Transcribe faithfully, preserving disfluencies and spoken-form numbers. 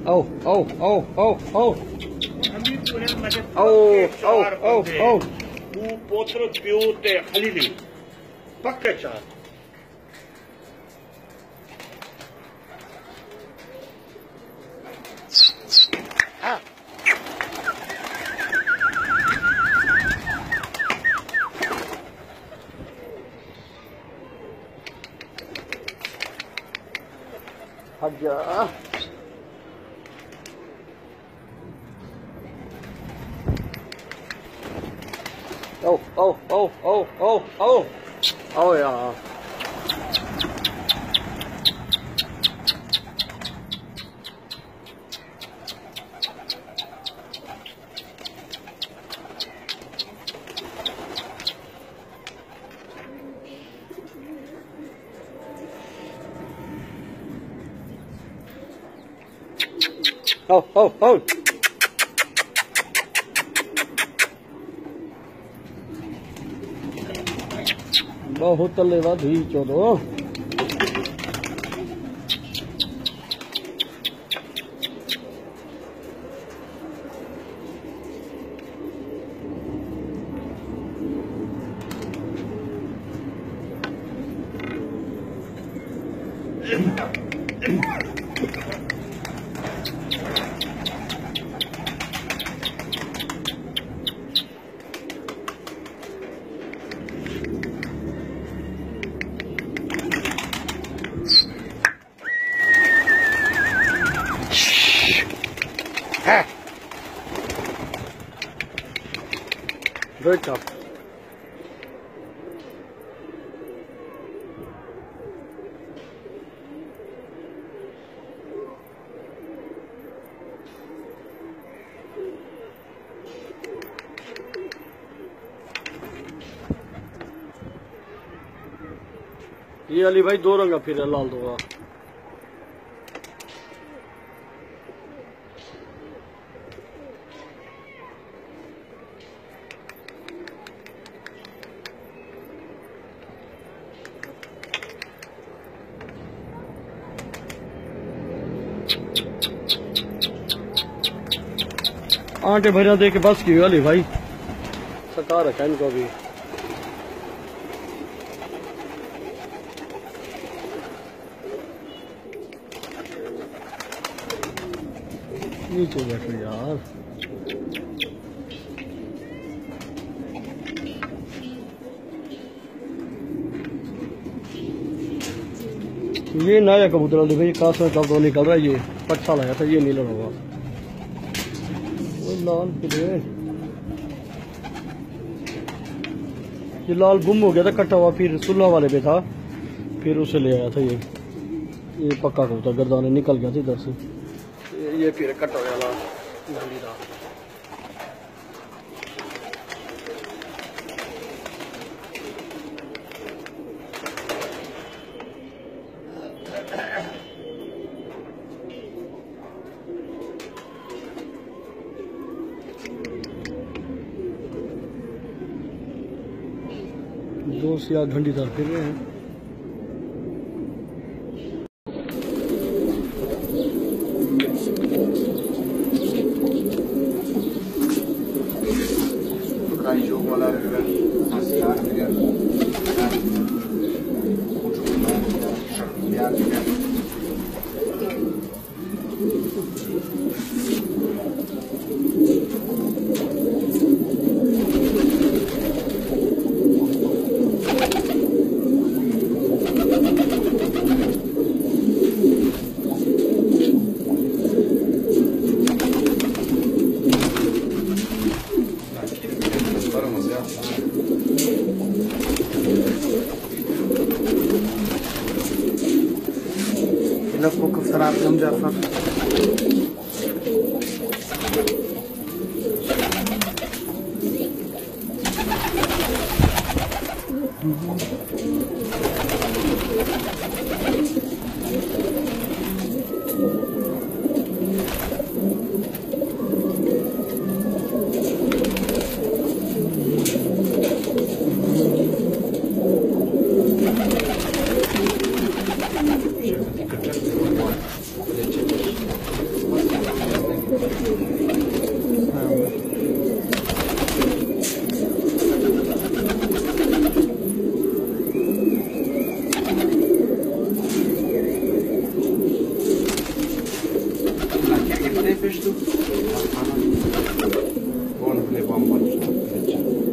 Oh, oh, oh, oh, oh. Oh, oh, oh, oh. У потру пьют халили. Пакка чар. А. Ага. Oh, oh, oh, oh, oh, oh. Oh yeah. Oh, oh, oh. बहुत लेवा धी चोदो Good job. ये अली भाई दो रंग फिर लाल दूंगा। आटे भैया दे के बस की वाली भाई सका रखा इनको भी। नीचे बैठो यार। ये नया कबूतर वाली भाई काश में कब तो निकल रहा है। ये पट्टा लगा था, ये नीला होगा लाल किधर। ये लाल गुम हो गया था, कटा हुआ, फिर सुल्ला वाले पे था, फिर उसे ले आया था। ये ये पक्का कबूतर गर्दाने निकल गया था इधर से। ये, ये फिर कटा हुआ लाल गांधी था। दो सियाह घंटीदार फिर रहे हैं। Book of Sarab Jafar. Mohammad. अच्छा